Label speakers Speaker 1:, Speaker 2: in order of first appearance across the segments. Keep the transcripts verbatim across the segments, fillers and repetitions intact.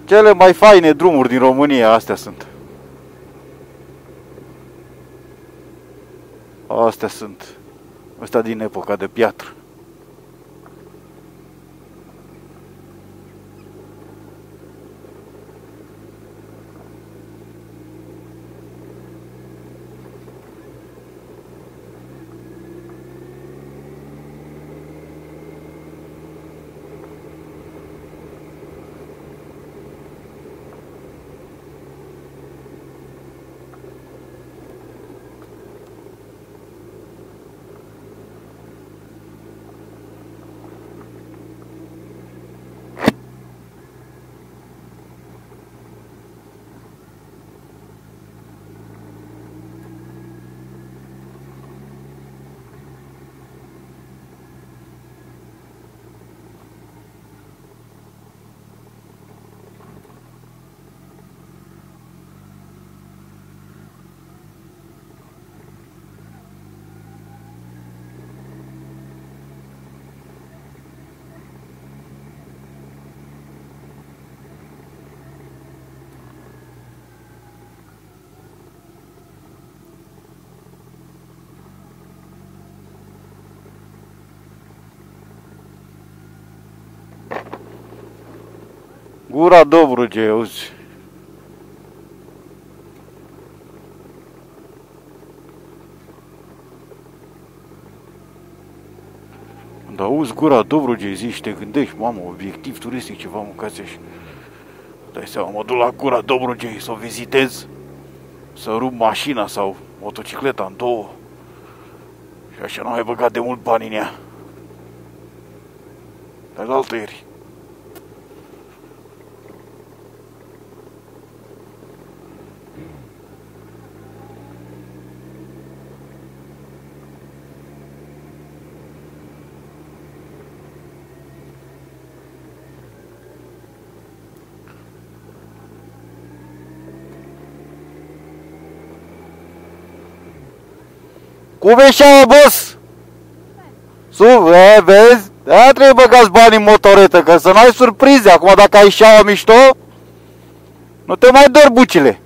Speaker 1: Cele mai faine drumuri din România astea sunt. Astea sunt. Astea din epoca de piatră. Gura Dobrogei, auzi. Când auzi Gura Dobrogei, zici, te gândești, mamă, obiectiv turistic, ceva, mâncați și dai seama, mă duc la Gura Dobrogei să o vizitez, să rup mașina sau motocicleta în două și așa n-am mai băgat de mult bani în ea. Dar de altă ieri. Cum e așa, boss? Sub, e, vezi? Aia trebuie băgați bani în motoretă, că să n-ai surprize. Acum dacă ai șaua mișto, nu te mai dor bucile.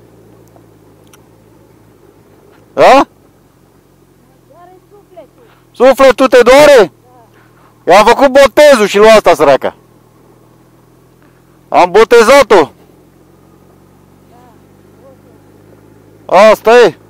Speaker 1: Da?
Speaker 2: Doare sufletul.
Speaker 1: Sufletul te doare? Da. I-am făcut botezul și lui asta, săraca. Am botezat-o.
Speaker 2: Da.
Speaker 1: Asta e.